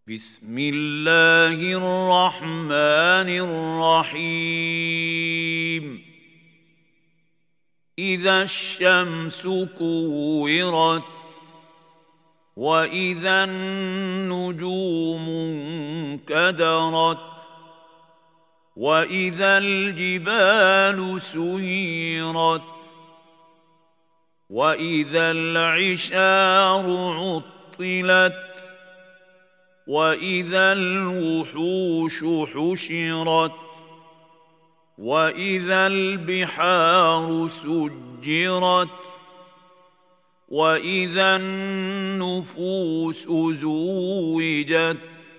بسم الله الرحمن الرحيم إذا الشمس كورت وإذا النجوم انكدرت وإذا الجبال سيرت وإذا العشار عطلت وإذا الوحوش حشرت وإذا البحار سجرت وإذا النفوس زوجت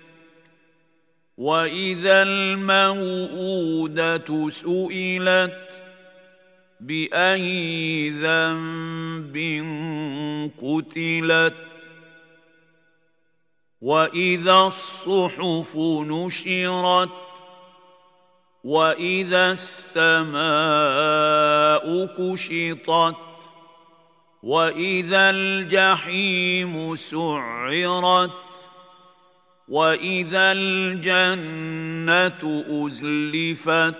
وإذا الموءودة سئلت بأي ذنب قتلت وإذا الصحف نشرت وإذا السماء كشطت وإذا الجحيم سعرت وإذا الجنة أزلفت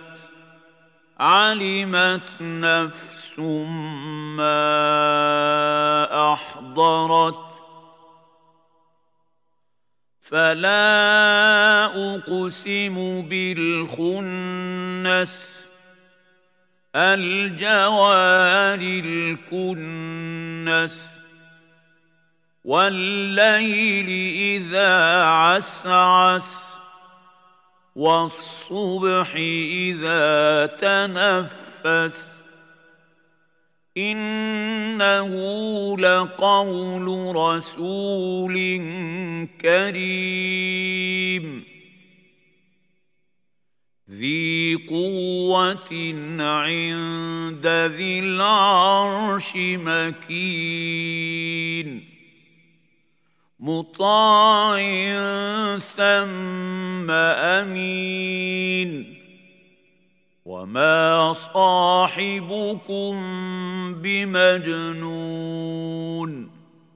علمت نفس ما أحضرت فلا أقسم بالخنس الجوار الكنس والليل إذا عسعس والصبح إذا تنفس إنه لقول رسول كريم ذي قوة عند ذي العرش مكين مطاع ثم أمين وما صاحبكم بمجنون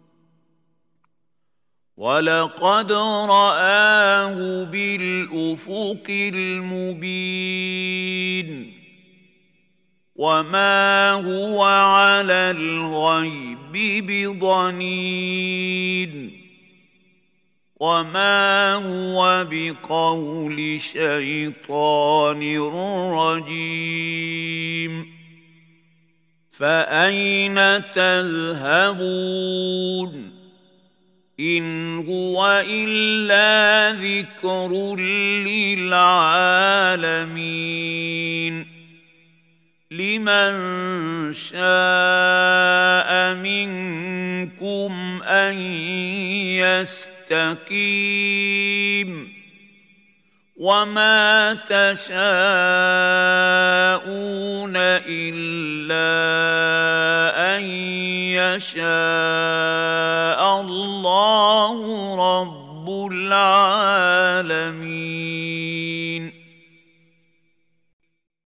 ولقد رآه بالأفق المبين وما هو على الغيب بضنين وما هو بقول شيطان رجيم فأين تذهبون إن هو إلا ذكر للعالمين لمن شاء منكم أن يستقيم وما تشاءون إلا أن يشاء الله رب العالمين.